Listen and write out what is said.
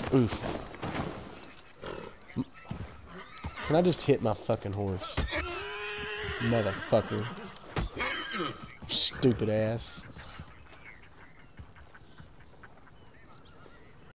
Oof. Can I just hit my fucking horse? Motherfucker. Stupid ass.